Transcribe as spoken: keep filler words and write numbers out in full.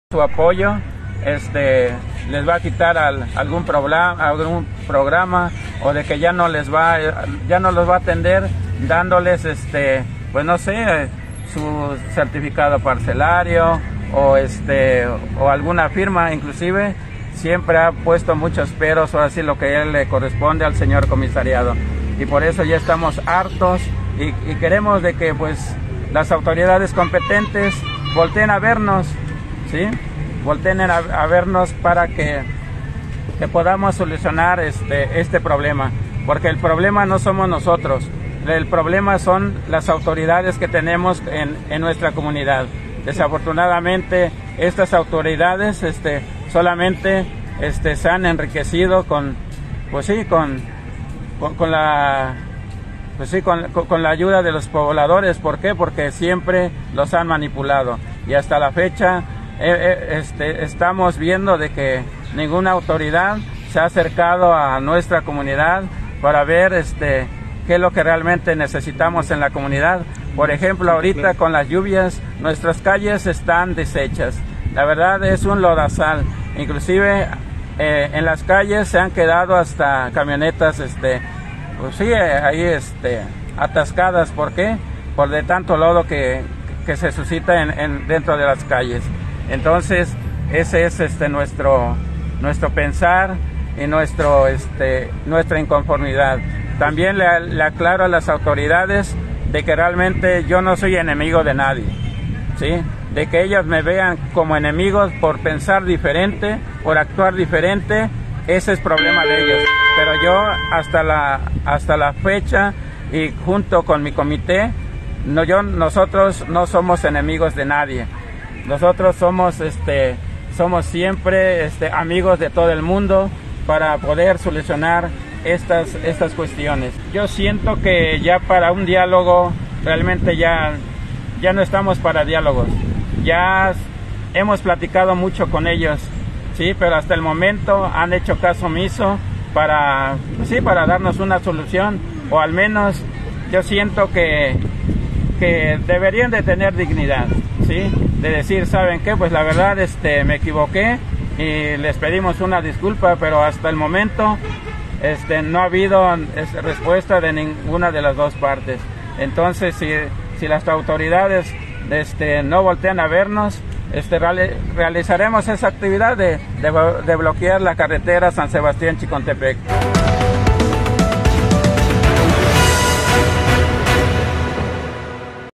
Su apoyo, este, les va a quitar al, algún programa, algún programa o de que ya no les va, ya no los va a atender dándoles, este, pues no sé, su certificado parcelario o este, o alguna firma. Inclusive siempre ha puesto muchos peros, o así lo que él le corresponde al señor comisariado, y por eso ya estamos hartos y, y queremos de que pues las autoridades competentes volteen a vernos. ¿Sí? Volteen a, a vernos para que, que podamos solucionar este, este problema, porque el problema no somos nosotros, el problema son las autoridades que tenemos en, en nuestra comunidad. Desafortunadamente estas autoridades este, solamente este, se han enriquecido con, pues sí, con, con, con la... Pues sí, con, con la ayuda de los pobladores. ¿Por qué? Porque siempre los han manipulado, y hasta la fecha eh, eh, este, estamos viendo de que ninguna autoridad se ha acercado a nuestra comunidad para ver este, qué es lo que realmente necesitamos en la comunidad. Por ejemplo, ahorita con las lluvias nuestras calles están deshechas, la verdad es un lodazal, inclusive eh, en las calles se han quedado hasta camionetas este, pues sí, ahí este, atascadas. ¿Por qué? Por de tanto lodo que, que se suscita en, en, dentro de las calles. Entonces, ese es este, nuestro, nuestro pensar y nuestro, este, nuestra inconformidad. También le, le aclaro a las autoridades de que realmente yo no soy enemigo de nadie, ¿sí? De que ellos me vean como enemigos por pensar diferente, por actuar diferente, ese es problema de ellos. Pero yo hasta la hasta la fecha y junto con mi comité, no, yo, nosotros no somos enemigos de nadie. Nosotros somos este somos siempre este, amigos de todo el mundo para poder solucionar estas estas cuestiones. Yo siento que ya para un diálogo realmente ya ya no estamos para diálogos. Ya hemos platicado mucho con ellos, sí, pero hasta el momento han hecho caso omiso para, sí, para darnos una solución, o al menos yo siento que, que deberían de tener dignidad, ¿sí? De decir, ¿saben qué? Pues la verdad este, me equivoqué y les pedimos una disculpa, pero hasta el momento este, no ha habido este, respuesta de ninguna de las dos partes. Entonces, si, si las autoridades este, no voltean a vernos, Este, reali realizaremos esa actividad de, de, de bloquear la carretera San Sebastián Chicontepec.